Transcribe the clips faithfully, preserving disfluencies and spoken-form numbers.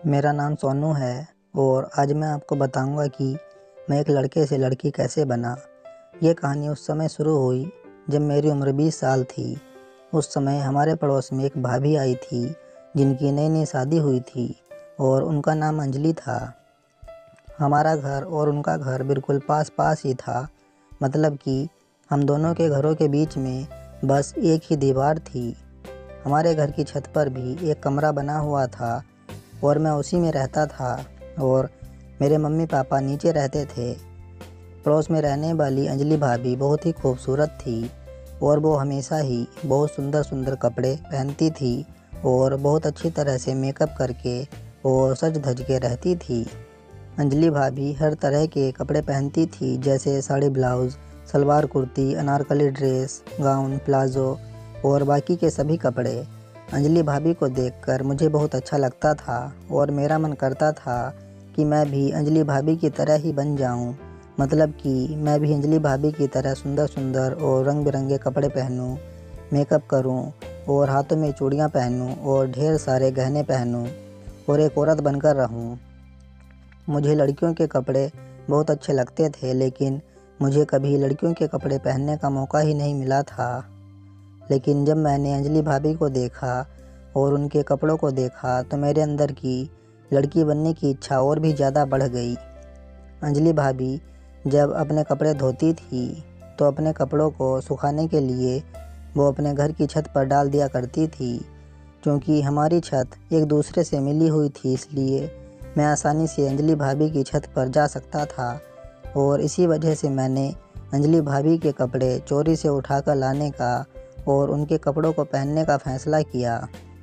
मेरा नाम सोनू है और आज मैं आपको बताऊंगा कि मैं एक लड़के से लड़की कैसे बना। ये कहानी उस समय शुरू हुई जब मेरी उम्र बीस साल थी। उस समय हमारे पड़ोस में एक भाभी आई थी जिनकी नई नई शादी हुई थी और उनका नाम अंजलि था। हमारा घर और उनका घर बिल्कुल पास पास ही था, मतलब कि हम दोनों के घरों के बीच में बस एक ही दीवार थी। हमारे घर की छत पर भी एक कमरा बना हुआ था और मैं उसी में रहता था और मेरे मम्मी पापा नीचे रहते थे। पड़ोस में रहने वाली अंजलि भाभी बहुत ही खूबसूरत थी और वो हमेशा ही बहुत सुंदर सुंदर कपड़े पहनती थी और बहुत अच्छी तरह से मेकअप करके और सज धज के रहती थी। अंजलि भाभी हर तरह के कपड़े पहनती थी, जैसे sari blouse, salwar kurti, anarkali dress, gown, palazzo और बाकी के सभी कपड़े। अंजलि भाभी को देखकर मुझे बहुत अच्छा लगता था और मेरा मन करता था कि मैं भी अंजलि भाभी की तरह ही बन जाऊं, मतलब कि मैं भी अंजलि भाभी की तरह सुंदर सुंदर और रंग बिरंगे कपड़े पहनूं, मेकअप करूं और हाथों में चूड़ियां पहनूं और ढेर सारे गहने पहनूं और एक औरत बनकर रहूं। मुझे लड़कियों के कपड़े बहुत अच्छे लगते थे, लेकिन मुझे कभी लड़कियों के कपड़े पहनने का मौका ही नहीं मिला था। लेकिन जब मैंने अंजलि भाभी को देखा और उनके कपड़ों को देखा तो मेरे अंदर की लड़की बनने की इच्छा और भी ज़्यादा बढ़ गई। अंजलि भाभी जब अपने कपड़े धोती थी तो अपने कपड़ों को सुखाने के लिए वो अपने घर की छत पर डाल दिया करती थी। क्योंकि हमारी छत एक दूसरे से मिली हुई थी, इसलिए मैं आसानी से अंजलि भाभी की छत पर जा सकता था और इसी वजह से मैंने अंजलि भाभी के कपड़े चोरी से उठाकर लाने का और उनके कपड़ों को पहनने का फ़ैसला किया।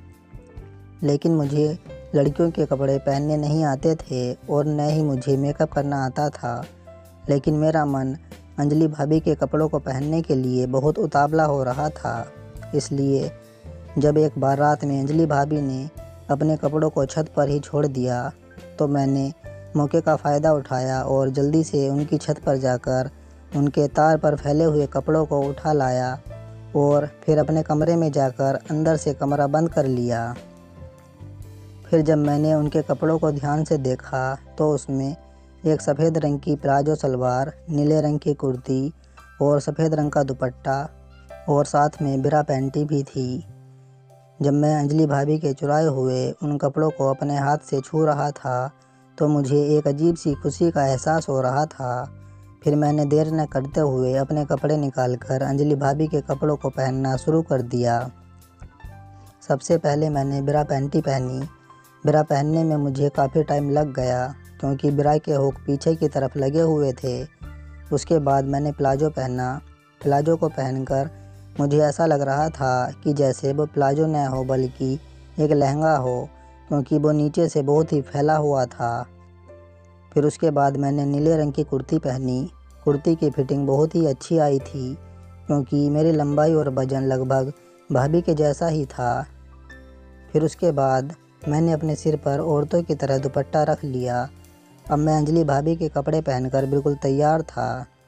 लेकिन मुझे लड़कियों के कपड़े पहनने नहीं आते थे और न ही मुझे मेकअप करना आता था, लेकिन मेरा मन अंजलि भाभी के कपड़ों को पहनने के लिए बहुत उतावला हो रहा था। इसलिए जब एक बार रात में अंजलि भाभी ने अपने कपड़ों को छत पर ही छोड़ दिया तो मैंने मौके का फ़ायदा उठाया और जल्दी से उनकी छत पर जाकर उनके तार पर फैले हुए कपड़ों को उठा लाया और फिर अपने कमरे में जाकर अंदर से कमरा बंद कर लिया। फिर जब मैंने उनके कपड़ों को ध्यान से देखा तो उसमें एक सफ़ेद रंग की प्लाजो सलवार, नीले रंग की कुर्ती और सफ़ेद रंग का दुपट्टा और साथ में बिरा पैंटी भी थी। जब मैं अंजलि भाभी के चुराए हुए उन कपड़ों को अपने हाथ से छू रहा था तो मुझे एक अजीब सी खुशी का एहसास हो रहा था। फिर मैंने देर न करते हुए अपने कपड़े निकालकर अंजलि भाभी के कपड़ों को पहनना शुरू कर दिया। सबसे पहले मैंने बिरा पैंटी पहनी। बिरा पहनने में मुझे काफ़ी टाइम लग गया क्योंकि बिरा के हुक पीछे की तरफ लगे हुए थे। उसके बाद मैंने प्लाजो पहना। प्लाजो को पहनकर मुझे ऐसा लग रहा था कि जैसे वो प्लाजो न हो बल्कि एक लहंगा हो, क्योंकि वो नीचे से बहुत ही फैला हुआ था। फिर उसके बाद मैंने नीले रंग की कुर्ती पहनी। कुर्ती की फिटिंग बहुत ही अच्छी आई थी क्योंकि मेरी लंबाई और वज़न लगभग भाभी के जैसा ही था। फिर उसके बाद मैंने अपने सिर पर औरतों की तरह दुपट्टा रख लिया। अब मैं अंजलि भाभी के कपड़े पहनकर बिल्कुल तैयार था।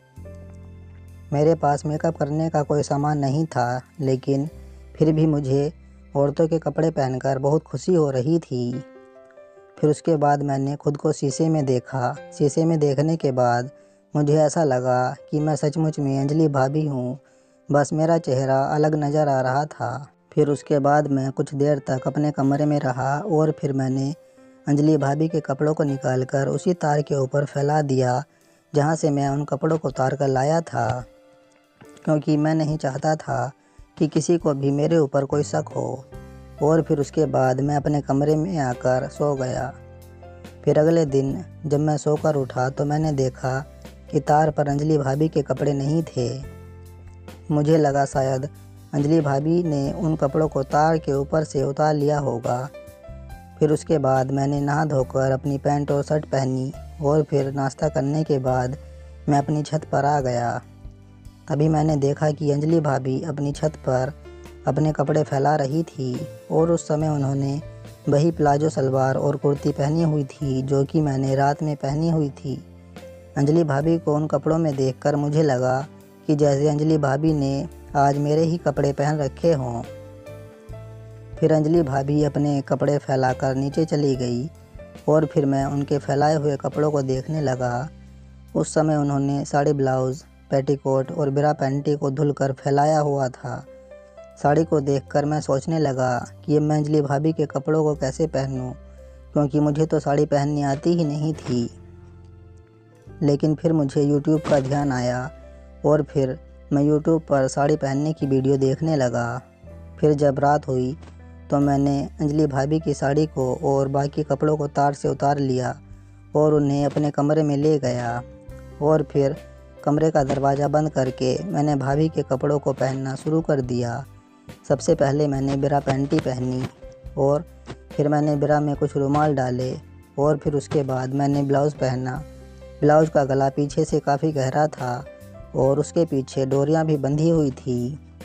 मेरे पास मेकअप करने का कोई सामान नहीं था, लेकिन फिर भी मुझे औरतों के कपड़े पहनकर बहुत खुशी हो रही थी। फिर उसके बाद मैंने खुद को शीशे में देखा। शीशे में देखने के बाद मुझे ऐसा लगा कि मैं सचमुच में अंजलि भाभी हूँ, बस मेरा चेहरा अलग नज़र आ रहा था। फिर उसके बाद मैं कुछ देर तक अपने कमरे में रहा और फिर मैंने अंजलि भाभी के कपड़ों को निकालकर उसी तार के ऊपर फैला दिया जहाँ से मैं उन कपड़ों को उतार कर लाया था, क्योंकि मैं नहीं चाहता था कि किसी को भी मेरे ऊपर कोई शक हो। और फिर उसके बाद मैं अपने कमरे में आकर सो गया। फिर अगले दिन जब मैं सोकर उठा तो मैंने देखा कि तार पर अंजलि भाभी के कपड़े नहीं थे। मुझे लगा शायद अंजलि भाभी ने उन कपड़ों को तार के ऊपर से उतार लिया होगा। फिर उसके बाद मैंने नहा धोकर अपनी पैंट और शर्ट पहनी और फिर नाश्ता करने के बाद मैं अपनी छत पर आ गया। तभी मैंने देखा कि अंजलि भाभी अपनी छत पर अपने कपड़े फैला रही थी और उस समय उन्होंने वही प्लाजो सलवार और कुर्ती पहनी हुई थी जो कि मैंने रात में पहनी हुई थी। अंजलि भाभी को उन कपड़ों में देखकर मुझे लगा कि जैसे अंजलि भाभी ने आज मेरे ही कपड़े पहन रखे हों। फिर अंजलि भाभी अपने कपड़े फैलाकर नीचे चली गई और फिर मैं उनके फैलाए हुए कपड़ों को देखने लगा। उस समय उन्होंने साड़ी, ब्लाउज़, पेटीकोट और बिरा पैंटी को धुलकर फैलाया हुआ था। साड़ी को देखकर मैं सोचने लगा कि ये मैं अंजलि भाभी के कपड़ों को कैसे पहनूं, क्योंकि मुझे तो साड़ी पहननी आती ही नहीं थी। लेकिन फिर मुझे यूट्यूब का ध्यान आया और फिर मैं यूट्यूब पर साड़ी पहनने की वीडियो देखने लगा। फिर जब रात हुई तो मैंने अंजलि भाभी की साड़ी को और बाकी कपड़ों को तार से उतार लिया और उन्हें अपने कमरे में ले गया। और फिर कमरे का दरवाज़ा बंद करके मैंने भाभी के कपड़ों को पहनना शुरू कर दिया। सबसे पहले मैंने बिरा पैंटी पहनी और फिर मैंने बिरा में कुछ रुमाल डाले और फिर उसके बाद मैंने ब्लाउज़ पहना। ब्लाउज़ का गला पीछे से काफ़ी गहरा था और उसके पीछे डोरियां भी बंधी हुई थी।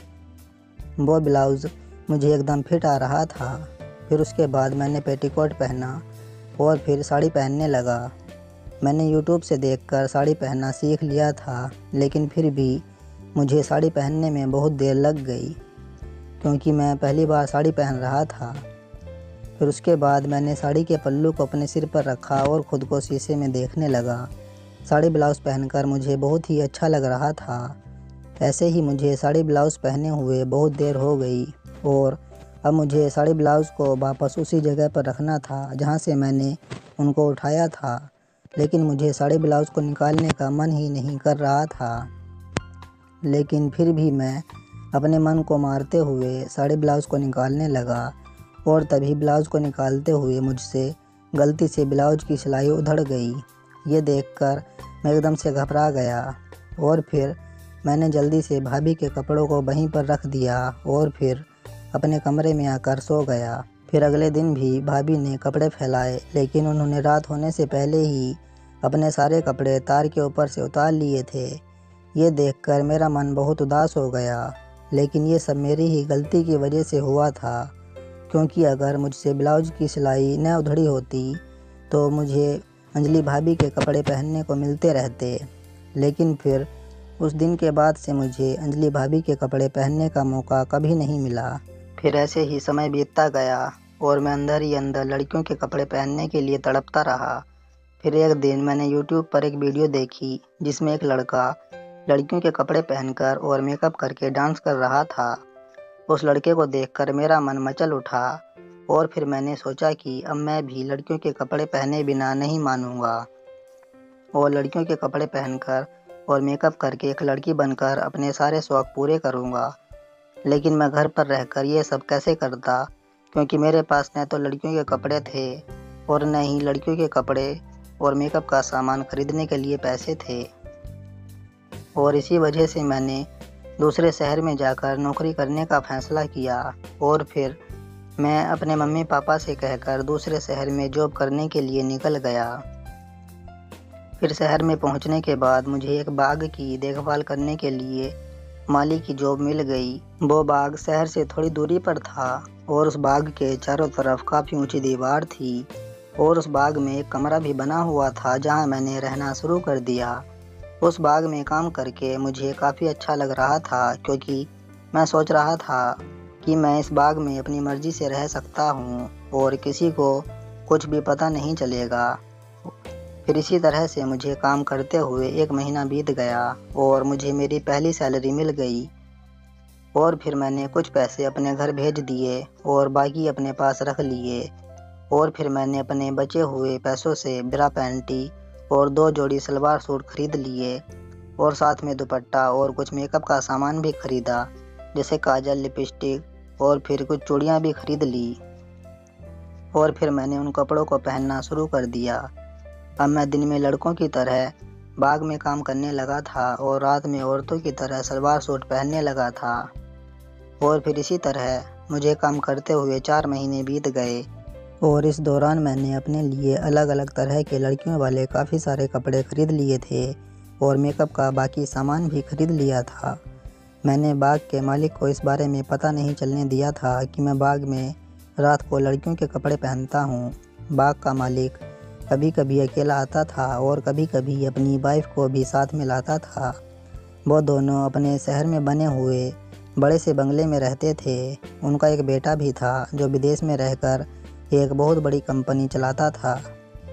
वो ब्लाउज़ मुझे एकदम फिट आ रहा था। फिर उसके बाद मैंने पेटीकोट पहना और फिर साड़ी पहनने लगा। मैंने यूट्यूब से देखकर साड़ी पहनना सीख लिया था, लेकिन फिर भी मुझे साड़ी पहनने में बहुत देर लग गई, क्योंकि मैं पहली बार साड़ी पहन रहा था। फिर उसके बाद मैंने साड़ी के पल्लू को अपने सिर पर रखा और ख़ुद को शीशे में देखने लगा। साड़ी ब्लाउज़ पहनकर मुझे बहुत ही अच्छा लग रहा था। ऐसे ही मुझे साड़ी ब्लाउज़ पहने हुए बहुत देर हो गई और अब मुझे साड़ी ब्लाउज़ को वापस उसी जगह पर रखना था जहाँ से मैंने उनको उठाया था। लेकिन मुझे साड़ी ब्लाउज़ को निकालने का मन ही नहीं कर रहा था। लेकिन फिर भी मैं अपने मन को मारते हुए साड़ी ब्लाउज़ को निकालने लगा और तभी ब्लाउज़ को निकालते हुए मुझसे गलती से ब्लाउज़ की सिलाई उधड़ गई। ये देखकर मैं एकदम से घबरा गया और फिर मैंने जल्दी से भाभी के कपड़ों को वहीं पर रख दिया और फिर अपने कमरे में आकर सो गया। फिर अगले दिन भी भाभी ने कपड़े फैलाए, लेकिन उन्होंने रात होने से पहले ही अपने सारे कपड़े तार के ऊपर से उतार लिए थे। ये देखकर मेरा मन बहुत उदास हो गया, लेकिन ये सब मेरी ही गलती की वजह से हुआ था, क्योंकि अगर मुझसे ब्लाउज़ की सिलाई न उधड़ी होती तो मुझे अंजलि भाभी के कपड़े पहनने को मिलते रहते। लेकिन फिर उस दिन के बाद से मुझे अंजलि भाभी के कपड़े पहनने का मौका कभी नहीं मिला। फिर ऐसे ही समय बीतता गया और मैं अंदर ही अंदर लड़कियों के कपड़े पहनने के लिए तड़पता रहा। फिर एक दिन मैंने यूट्यूब पर एक वीडियो देखी जिसमें एक लड़का लड़कियों के कपड़े पहनकर और मेकअप करके डांस कर रहा था। उस लड़के को देखकर मेरा मन मचल उठा और फिर मैंने सोचा कि अब मैं भी लड़कियों के कपड़े पहने बिना नहीं मानूंगा और लड़कियों के कपड़े पहनकर और मेकअप करके एक लड़की बनकर अपने सारे शौक़ पूरे करूंगा। लेकिन मैं घर पर रहकर ये सब कैसे करता, क्योंकि मेरे पास न तो लड़कियों के कपड़े थे और न ही लड़कियों के कपड़े और मेकअप का सामान खरीदने के लिए पैसे थे। और इसी वजह से मैंने दूसरे शहर में जाकर नौकरी करने का फ़ैसला किया और फिर मैं अपने मम्मी पापा से कहकर दूसरे शहर में जॉब करने के लिए निकल गया। फिर शहर में पहुंचने के बाद मुझे एक बाग की देखभाल करने के लिए माली की जॉब मिल गई। वो बाग शहर से थोड़ी दूरी पर था और उस बाग के चारों तरफ काफ़ी ऊंची दीवार थी और उस बाग में एक कमरा भी बना हुआ था जहां मैंने रहना शुरू कर दिया। उस बाग में काम करके मुझे काफ़ी अच्छा लग रहा था, क्योंकि मैं सोच रहा था कि मैं इस बाग में अपनी मर्ज़ी से रह सकता हूँ और किसी को कुछ भी पता नहीं चलेगा। फिर इसी तरह से मुझे काम करते हुए एक महीना बीत गया और मुझे मेरी पहली सैलरी मिल गई और फिर मैंने कुछ पैसे अपने घर भेज दिए और बाकी अपने पास रख लिए। और फिर मैंने अपने बचे हुए पैसों से बिरा पैंटी और दो जोड़ी सलवार सूट खरीद लिए और साथ में दुपट्टा और कुछ मेकअप का सामान भी खरीदा, जैसे काजल, लिपस्टिक और फिर कुछ चूड़ियाँ भी खरीद ली। और फिर मैंने उन कपड़ों को पहनना शुरू कर दिया। अब मैं दिन में लड़कों की तरह बाग में काम करने लगा था और रात में औरतों की तरह सलवार सूट पहनने लगा था। और फिर इसी तरह मुझे काम करते हुए चार महीने बीत गए और इस दौरान मैंने अपने लिए अलग अलग तरह के लड़कियों वाले काफ़ी सारे कपड़े खरीद लिए थे और मेकअप का बाकी सामान भी खरीद लिया था। मैंने बाग के मालिक को इस बारे में पता नहीं चलने दिया था कि मैं बाग में रात को लड़कियों के कपड़े पहनता हूँ। बाग का मालिक कभी कभी अकेला आता था और कभी कभी अपनी वाइफ को भी साथ में लाता था। वो दोनों अपने शहर में बने हुए बड़े से बंगले में रहते थे। उनका एक बेटा भी था जो विदेश में रहकर एक बहुत बड़ी कंपनी चलाता था।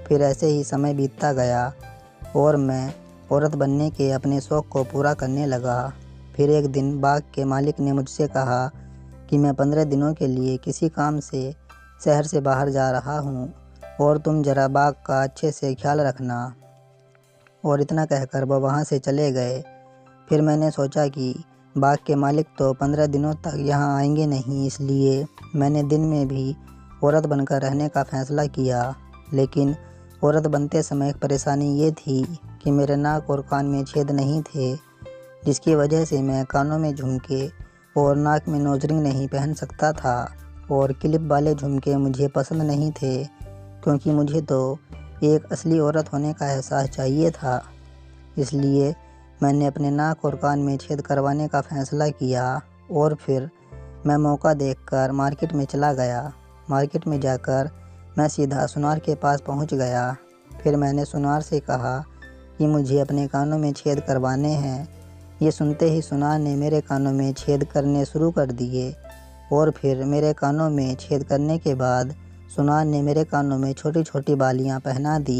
फिर ऐसे ही समय बीतता गया और मैं औरत बनने के अपने शौक़ को पूरा करने लगा। फिर एक दिन बाग के मालिक ने मुझसे कहा कि मैं पंद्रह दिनों के लिए किसी काम से शहर से बाहर जा रहा हूँ और तुम ज़रा बाग का अच्छे से ख्याल रखना। और इतना कहकर वह वहाँ से चले गए। फिर मैंने सोचा कि बाग के मालिक तो पंद्रह दिनों तक यहाँ आएंगे नहीं, इसलिए मैंने दिन में भी औरत बनकर रहने का फ़ैसला किया। लेकिन औरत बनते समय एक परेशानी ये थी कि मेरे नाक और कान में छेद नहीं थे, जिसकी वजह से मैं कानों में झुमके और नाक में नोज रिंग नहीं पहन सकता था। और क्लिप वाले झुमके मुझे पसंद नहीं थे, क्योंकि मुझे तो एक असली औरत होने का एहसास चाहिए था। इसलिए मैंने अपने नाक और कान में छेद करवाने का फ़ैसला किया और फिर मैं मौका देखकर मार्केट में चला गया। मार्केट में जाकर मैं सीधा सुनार के पास पहुंच गया। फिर मैंने सुनार से कहा कि मुझे अपने कानों में छेद करवाने हैं। ये सुनते ही सुनार ने मेरे कानों में छेद करने शुरू कर दिए और फिर मेरे कानों में छेद करने के बाद सुनार ने मेरे कानों में छोटी छोटी बालियां पहना दी।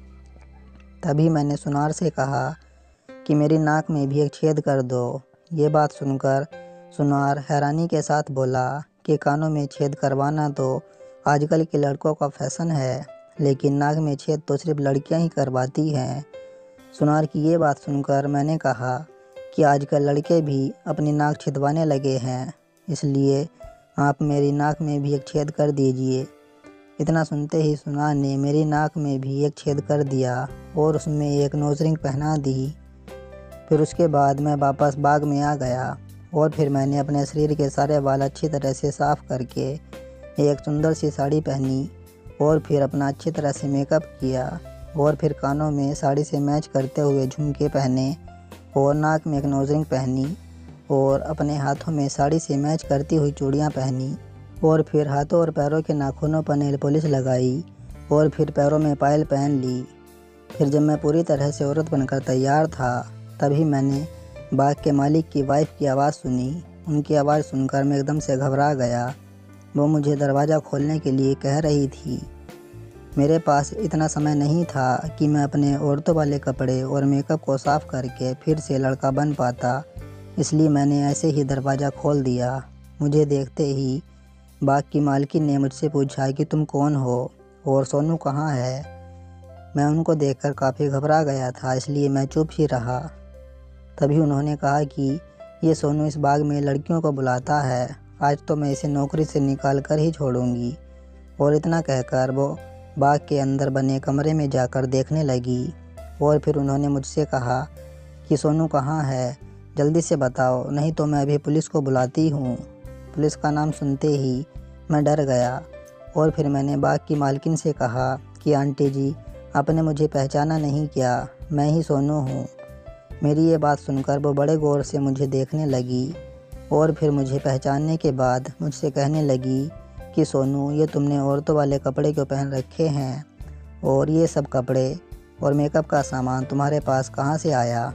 तभी मैंने सुनार से कहा कि मेरी नाक में भी एक छेद कर दो। ये बात सुनकर सुनार हैरानी के साथ बोला कि कानों में छेद करवाना तो आजकल के लड़कों का फैशन है, लेकिन नाक में छेद तो सिर्फ लड़कियां ही करवाती हैं। सुनार की ये बात सुनकर मैंने कहा कि आजकल लड़के भी अपनी नाक छिदवाने लगे हैं, इसलिए आप मेरी नाक में भी एक छेद कर दीजिए। इतना सुनते ही सुनार ने मेरी नाक में भी एक छेद कर दिया और उसमें एक नोज रिंग पहना दी। फिर उसके बाद मैं वापस बाग में आ गया और फिर मैंने अपने शरीर के सारे बाल अच्छी तरह से साफ़ करके एक सुंदर सी साड़ी पहनी और फिर अपना अच्छी तरह से मेकअप किया और फिर कानों में साड़ी से मैच करते हुए झुमके पहने और नाक में एक नोज रिंग पहनी और अपने हाथों में साड़ी से मैच करती हुई चूड़ियाँ पहनी और फिर हाथों और पैरों के नाखूनों पर नेल पॉलिश लगाई और फिर पैरों में पायल पहन ली। फिर जब मैं पूरी तरह से औरत बनकर तैयार था, तभी मैंने बाग के मालिक की वाइफ की आवाज़ सुनी। उनकी आवाज़ सुनकर मैं एकदम से घबरा गया। वो मुझे दरवाज़ा खोलने के लिए कह रही थी। मेरे पास इतना समय नहीं था कि मैं अपने औरतों वाले कपड़े और मेकअप को साफ़ करके फिर से लड़का बन पाता, इसलिए मैंने ऐसे ही दरवाज़ा खोल दिया। मुझे देखते ही बाग की मालकिन ने मुझसे पूछा कि तुम कौन हो और सोनू कहाँ है। मैं उनको देखकर काफ़ी घबरा गया था, इसलिए मैं चुप ही रहा। तभी उन्होंने कहा कि ये सोनू इस बाग में लड़कियों को बुलाता है, आज तो मैं इसे नौकरी से निकाल कर ही छोड़ूंगी। और इतना कहकर वो बाग के अंदर बने कमरे में जाकर देखने लगी और फिर उन्होंने मुझसे कहा कि सोनू कहाँ है, जल्दी से बताओ, नहीं तो मैं अभी पुलिस को बुलाती हूँ। पुलिस का नाम सुनते ही मैं डर गया और फिर मैंने बाग की मालकिन से कहा कि आंटी जी, आपने मुझे पहचाना नहीं क्या, मैं ही सोनू हूँ। मेरी ये बात सुनकर वो बड़े गौर से मुझे देखने लगी और फिर मुझे पहचानने के बाद मुझसे कहने लगी कि सोनू, ये तुमने औरतों वाले कपड़े क्यों पहन रखे हैं और ये सब कपड़े और मेकअप का सामान तुम्हारे पास कहाँ से आया।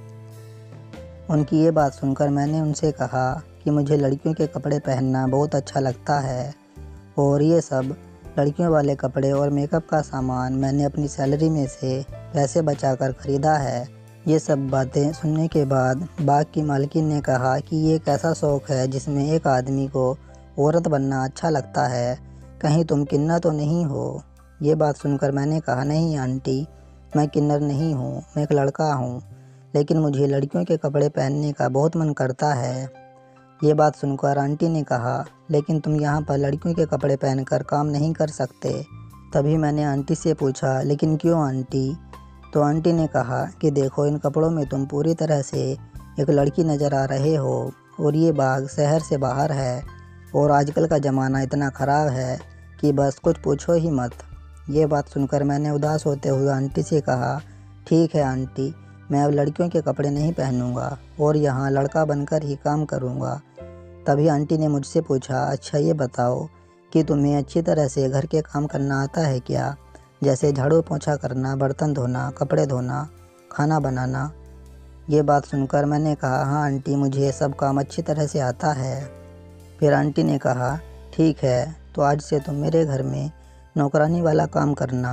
उनकी ये बात सुनकर मैंने उनसे कहा कि मुझे लड़कियों के कपड़े पहनना बहुत अच्छा लगता है और ये सब लड़कियों वाले कपड़े और मेकअप का सामान मैंने अपनी सैलरी में से पैसे बचाकर ख़रीदा है। ये सब बातें सुनने के बाद बाग की मालकिन ने कहा कि ये एक ऐसा शौक़ है जिसमें एक आदमी को औरत बनना अच्छा लगता है, कहीं तुम किन्नर तो नहीं हो। ये बात सुनकर मैंने कहा, नहीं आंटी, मैं किन्नर नहीं हूँ, मैं एक लड़का हूँ, लेकिन मुझे लड़कियों के कपड़े पहनने का बहुत मन करता है। ये बात सुनकर आंटी ने कहा, लेकिन तुम यहाँ पर लड़कियों के कपड़े पहनकर काम नहीं कर सकते। तभी मैंने आंटी से पूछा, लेकिन क्यों आंटी? तो आंटी ने कहा कि देखो, इन कपड़ों में तुम पूरी तरह से एक लड़की नज़र आ रहे हो और ये बाग शहर से बाहर है और आजकल का ज़माना इतना ख़राब है कि बस कुछ पूछो ही मत। ये बात सुनकर मैंने उदास होते हुए आंटी से कहा, ठीक है आंटी, मैं अब लड़कियों के कपड़े नहीं पहनूंगा और यहाँ लड़का बनकर ही काम करूँगा। तभी आंटी ने मुझसे पूछा, अच्छा ये बताओ कि तुम्हें अच्छी तरह से घर के काम करना आता है क्या, जैसे झाड़ू पोंछा करना, बर्तन धोना, कपड़े धोना, खाना बनाना। ये बात सुनकर मैंने कहा, हाँ आंटी, मुझे ये सब काम अच्छी तरह से आता है। फिर आंटी ने कहा, ठीक है, तो आज से तुम मेरे घर में नौकरानी वाला काम करना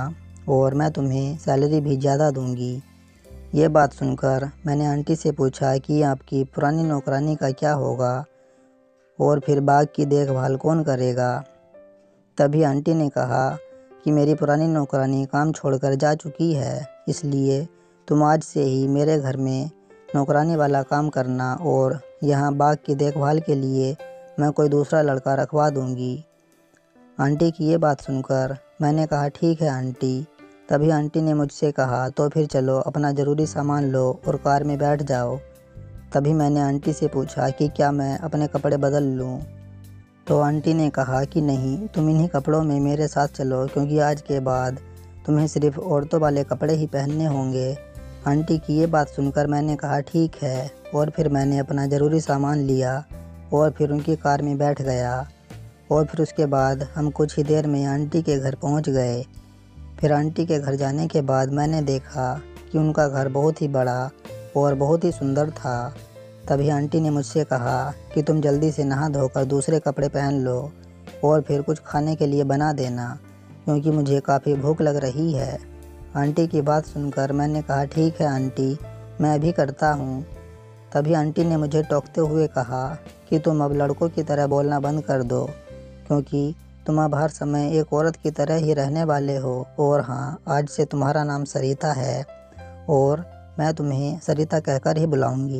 और मैं तुम्हें सैलरी भी ज़्यादा दूंगी। ये बात सुनकर मैंने आंटी से पूछा कि आपकी पुरानी नौकरानी का क्या होगा और फिर बाग की देखभाल कौन करेगा। तभी आंटी ने कहा कि मेरी पुरानी नौकरानी काम छोड़कर जा चुकी है, इसलिए तुम आज से ही मेरे घर में नौकरानी वाला काम करना और यहाँ बाग की देखभाल के लिए मैं कोई दूसरा लड़का रखवा दूँगी। आंटी की ये बात सुनकर मैंने कहा ठीक है आंटी। तभी आंटी ने मुझसे कहा तो फिर चलो अपना ज़रूरी सामान लो और कार में बैठ जाओ। तभी मैंने आंटी से पूछा कि क्या मैं अपने कपड़े बदल लूँ। तो आंटी ने कहा कि नहीं, तुम इन्हीं कपड़ों में मेरे साथ चलो, क्योंकि आज के बाद तुम्हें सिर्फ औरतों वाले कपड़े ही पहनने होंगे। आंटी की ये बात सुनकर मैंने कहा ठीक है, और फिर मैंने अपना ज़रूरी सामान लिया और फिर उनकी कार में बैठ गया। और फिर उसके बाद हम कुछ ही देर में आंटी के घर पहुंच गए। फिर आंटी के घर जाने के बाद मैंने देखा कि उनका घर बहुत ही बड़ा और बहुत ही सुंदर था। तभी आंटी ने मुझसे कहा कि तुम जल्दी से नहा धोकर दूसरे कपड़े पहन लो और फिर कुछ खाने के लिए बना देना, क्योंकि मुझे काफ़ी भूख लग रही है। आंटी की बात सुनकर मैंने कहा ठीक है आंटी, मैं अभी करता हूँ। तभी आंटी ने मुझे टोकते हुए कहा कि तुम अब लड़कों की तरह बोलना बंद कर दो, क्योंकि तुम अब हर समय एक औरत की तरह ही रहने वाले हो। और हाँ, आज से तुम्हारा नाम सरिता है और मैं तुम्हें सरिता कहकर ही बुलाऊंगी।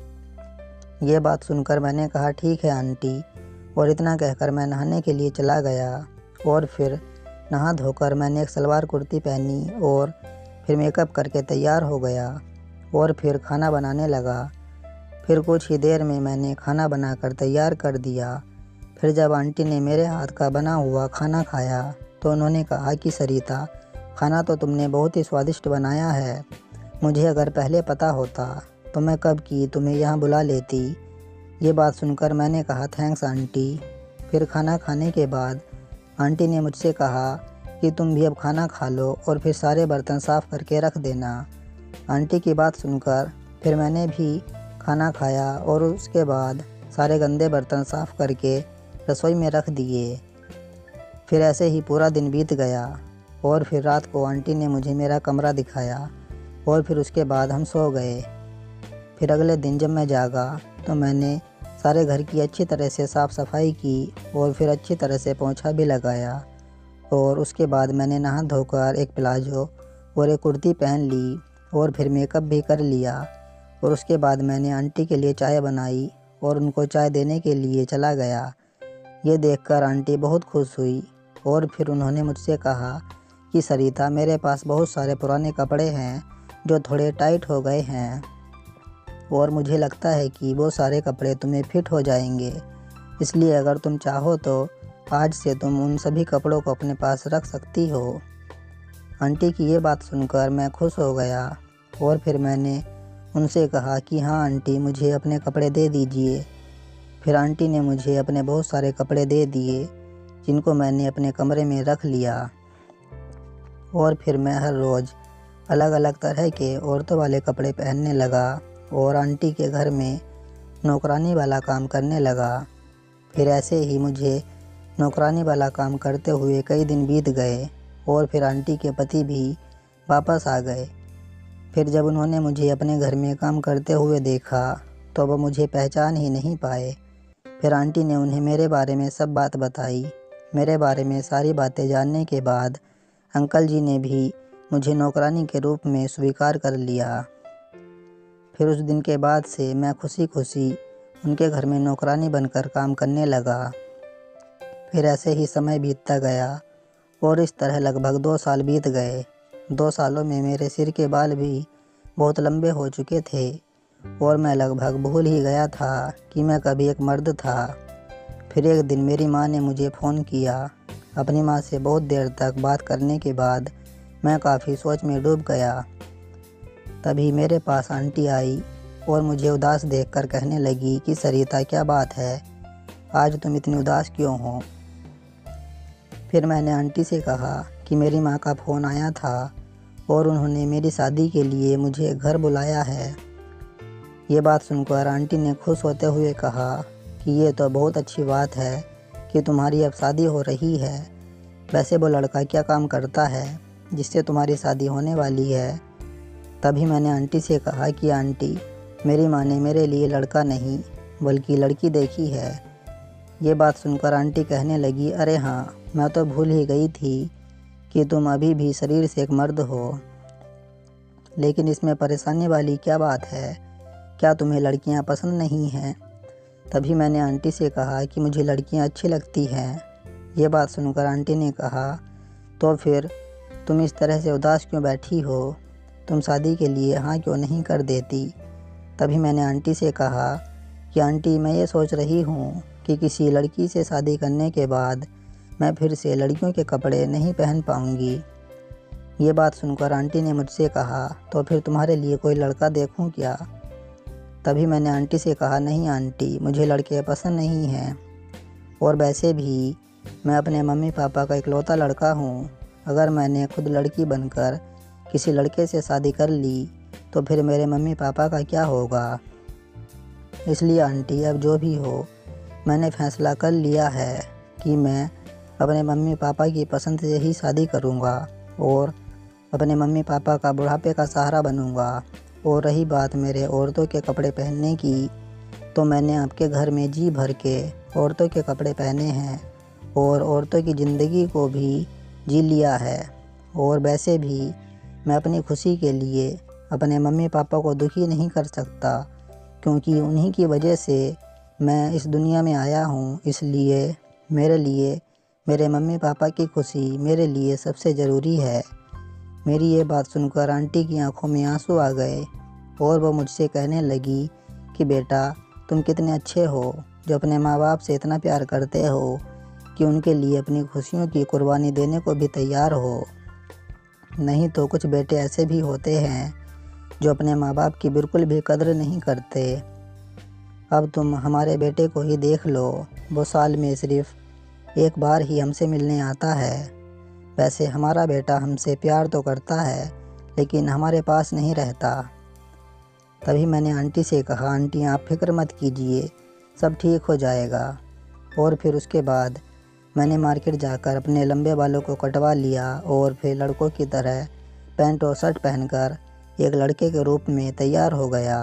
ये बात सुनकर मैंने कहा ठीक है आंटी, और इतना कहकर मैं नहाने के लिए चला गया। और फिर नहा धोकर मैंने एक सलवार कुर्ती पहनी और फिर मेकअप करके तैयार हो गया और फिर खाना बनाने लगा। फिर कुछ ही देर में मैंने खाना बनाकर तैयार कर दिया। फिर जब आंटी ने मेरे हाथ का बना हुआ खाना खाया तो उन्होंने कहा कि सरिता, खाना तो तुमने बहुत ही स्वादिष्ट बनाया है। मुझे अगर पहले पता होता तो मैं कब की तुम्हें यहाँ बुला लेती। ये बात सुनकर मैंने कहा थैंक्स आंटी। फिर खाना खाने के बाद आंटी ने मुझसे कहा कि तुम भी अब खाना खा लो और फिर सारे बर्तन साफ़ करके रख देना। आंटी की बात सुनकर फिर मैंने भी खाना खाया और उसके बाद सारे गंदे बर्तन साफ़ करके रसोई में रख दिए। फिर ऐसे ही पूरा दिन बीत गया और फिर रात को आंटी ने मुझे मेरा कमरा दिखाया और फिर उसके बाद हम सो गए। फिर अगले दिन जब मैं जागा तो मैंने सारे घर की अच्छी तरह से साफ़ सफाई की और फिर अच्छी तरह से पोंछा भी लगाया। और उसके बाद मैंने नहा धोकर एक प्लाजो और एक कुर्ती पहन ली और फिर मेकअप भी कर लिया। और उसके बाद मैंने आंटी के लिए चाय बनाई और उनको चाय देने के लिए चला गया। ये देखकर आंटी बहुत खुश हुई और फिर उन्होंने मुझसे कहा कि सरिता, मेरे पास बहुत सारे पुराने कपड़े हैं जो थोड़े टाइट हो गए हैं और मुझे लगता है कि वो सारे कपड़े तुम्हें फिट हो जाएंगे, इसलिए अगर तुम चाहो तो आज से तुम उन सभी कपड़ों को अपने पास रख सकती हो। आंटी की ये बात सुनकर मैं खुश हो गया और फिर मैंने उनसे कहा कि हाँ आंटी, मुझे अपने कपड़े दे दीजिए। फिर आंटी ने मुझे अपने बहुत सारे कपड़े दे दिए जिनको मैंने अपने कमरे में रख लिया। और फिर मैं हर रोज़ अलग अलग तरह के औरतों वाले कपड़े पहनने लगा और आंटी के घर में नौकरानी वाला काम करने लगा। फिर ऐसे ही मुझे नौकरानी वाला काम करते हुए कई दिन बीत गए और फिर आंटी के पति भी वापस आ गए। फिर जब उन्होंने मुझे अपने घर में काम करते हुए देखा तो वो मुझे पहचान ही नहीं पाए। फिर आंटी ने उन्हें मेरे बारे में सब बात बताई। मेरे बारे में सारी बातें जानने के बाद अंकल जी ने भी मुझे नौकरानी के रूप में स्वीकार कर लिया। फिर उस दिन के बाद से मैं खुशी खुशी उनके घर में नौकरानी बनकर काम करने लगा। फिर ऐसे ही समय बीतता गया और इस तरह लगभग दो साल बीत गए। दो सालों में मेरे सिर के बाल भी बहुत लंबे हो चुके थे और मैं लगभग भूल ही गया था कि मैं कभी एक मर्द था। फिर एक दिन मेरी माँ ने मुझे फ़ोन किया। अपनी माँ से बहुत देर तक बात करने के बाद मैं काफ़ी सोच में डूब गया। तभी मेरे पास आंटी आई और मुझे उदास देखकर कहने लगी कि सरिता, क्या बात है, आज तुम इतनी उदास क्यों हो। फिर मैंने आंटी से कहा कि मेरी माँ का फ़ोन आया था और उन्होंने मेरी शादी के लिए मुझे घर बुलाया है। ये बात सुनकर आंटी ने खुश होते हुए कहा कि ये तो बहुत अच्छी बात है कि तुम्हारी अब शादी हो रही है। वैसे वो लड़का क्या काम करता है। जिससे तुम्हारी शादी होने वाली है। तभी मैंने आंटी से कहा कि आंटी, मेरी माँ ने मेरे लिए लड़का नहीं बल्कि लड़की देखी है। ये बात सुनकर आंटी कहने लगी, अरे हाँ, मैं तो भूल ही गई थी कि तुम अभी भी शरीर से एक मर्द हो। लेकिन इसमें परेशानी वाली क्या बात है? क्या तुम्हें लड़कियां पसंद नहीं हैं? तभी मैंने आंटी से कहा कि मुझे लड़कियां अच्छी लगती हैं। ये बात सुनकर आंटी ने कहा, तो फिर तुम इस तरह से उदास क्यों बैठी हो? तुम शादी के लिए हाँ क्यों नहीं कर देती? तभी मैंने आंटी से कहा कि आंटी, मैं ये सोच रही हूँ कि किसी लड़की से शादी करने के बाद मैं फिर से लड़कियों के कपड़े नहीं पहन पाऊँगी। ये बात सुनकर आंटी ने मुझसे कहा, तो फिर तुम्हारे लिए कोई लड़का देखूँ क्या? तभी मैंने आंटी से कहा, नहीं आंटी, मुझे लड़के पसंद नहीं हैं, और वैसे भी मैं अपने मम्मी पापा का इकलौता लड़का हूँ। अगर मैंने खुद लड़की बनकर किसी लड़के से शादी कर ली तो फिर मेरे मम्मी पापा का क्या होगा? इसलिए आंटी, अब जो भी हो, मैंने फैसला कर लिया है कि मैं अपने मम्मी पापा की पसंद से ही शादी करूँगा और अपने मम्मी पापा का बुढ़ापे का सहारा बनूँगा। और रही बात मेरे औरतों के कपड़े पहनने की, तो मैंने आपके घर में जी भर के औरतों के कपड़े पहने हैं और औरतों की ज़िंदगी को भी जी लिया है। और वैसे भी मैं अपनी खुशी के लिए अपने मम्मी पापा को दुखी नहीं कर सकता, क्योंकि उन्हीं की वजह से मैं इस दुनिया में आया हूँ। इसलिए मेरे लिए मेरे मम्मी पापा की खुशी मेरे लिए सबसे ज़रूरी है। मेरी ये बात सुनकर आंटी की आंखों में आंसू आ गए और वो मुझसे कहने लगी कि बेटा, तुम कितने अच्छे हो जो अपने माँ बाप से इतना प्यार करते हो कि उनके लिए अपनी खुशियों की कुर्बानी देने को भी तैयार हो। नहीं तो कुछ बेटे ऐसे भी होते हैं जो अपने माँ बाप की बिल्कुल भी कदर नहीं करते। अब तुम हमारे बेटे को ही देख लो, वो साल में सिर्फ एक बार ही हमसे मिलने आता है। वैसे हमारा बेटा हमसे प्यार तो करता है, लेकिन हमारे पास नहीं रहता। तभी मैंने आंटी से कहा, आंटी आप फिक्र मत कीजिए, सब ठीक हो जाएगा। और फिर उसके बाद मैंने मार्केट जाकर अपने लंबे बालों को कटवा लिया और फिर लड़कों की तरह पैंट और शर्ट पहनकर एक लड़के के रूप में तैयार हो गया।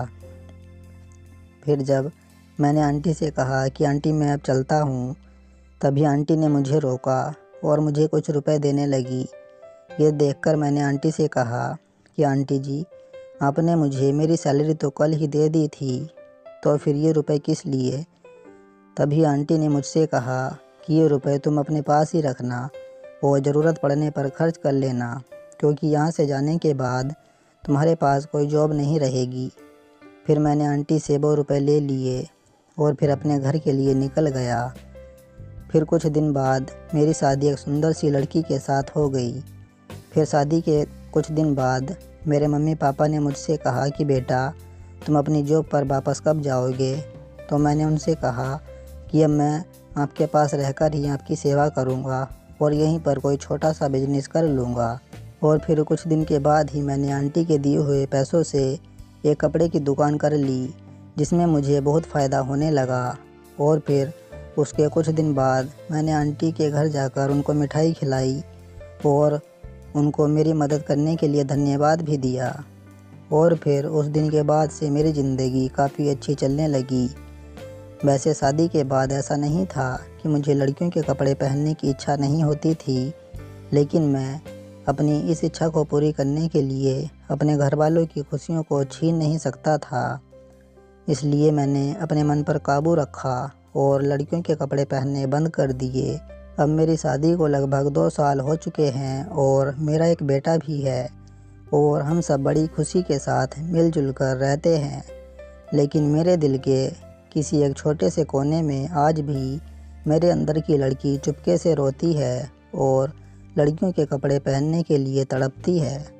फिर जब मैंने आंटी से कहा कि आंटी मैं अब चलता हूँ, तभी आंटी ने मुझे रोका और मुझे कुछ रुपए देने लगी। ये देखकर मैंने आंटी से कहा कि आंटी जी, आपने मुझे मेरी सैलरी तो कल ही दे दी थी, तो फिर ये रुपए किस लिए? तभी आंटी ने मुझसे कहा कि ये रुपए तुम अपने पास ही रखना और ज़रूरत पड़ने पर खर्च कर लेना, क्योंकि यहाँ से जाने के बाद तुम्हारे पास कोई जॉब नहीं रहेगी। फिर मैंने आंटी से वो रुपए ले लिए और फिर अपने घर के लिए निकल गया। फिर कुछ दिन बाद मेरी शादी एक सुंदर सी लड़की के साथ हो गई। फिर शादी के कुछ दिन बाद मेरे मम्मी पापा ने मुझसे कहा कि बेटा, तुम अपनी जॉब पर वापस कब जाओगे? तो मैंने उनसे कहा कि अब मैं आपके पास रहकर ही आपकी सेवा करूंगा और यहीं पर कोई छोटा सा बिजनेस कर लूँगा। और फिर कुछ दिन के बाद ही मैंने आंटी के दिए हुए पैसों से एक कपड़े की दुकान कर ली, जिसमें मुझे बहुत फ़ायदा होने लगा। और फिर उसके कुछ दिन बाद मैंने आंटी के घर जाकर उनको मिठाई खिलाई और उनको मेरी मदद करने के लिए धन्यवाद भी दिया। और फिर उस दिन के बाद से मेरी ज़िंदगी काफ़ी अच्छी चलने लगी। वैसे शादी के बाद ऐसा नहीं था कि मुझे लड़कियों के कपड़े पहनने की इच्छा नहीं होती थी, लेकिन मैं अपनी इस इच्छा को पूरी करने के लिए अपने घर वालों की खुशियों को छीन नहीं सकता था। इसलिए मैंने अपने मन पर काबू रखा और लड़कियों के कपड़े पहनने बंद कर दिए। अब मेरी शादी को लगभग दो साल हो चुके हैं और मेरा एक बेटा भी है और हम सब बड़ी खुशी के साथ मिलजुल कर रहते हैं। लेकिन मेरे दिल के किसी एक छोटे से कोने में आज भी मेरे अंदर की लड़की चुपके से रोती है और लड़कियों के कपड़े पहनने के लिए तड़पती है।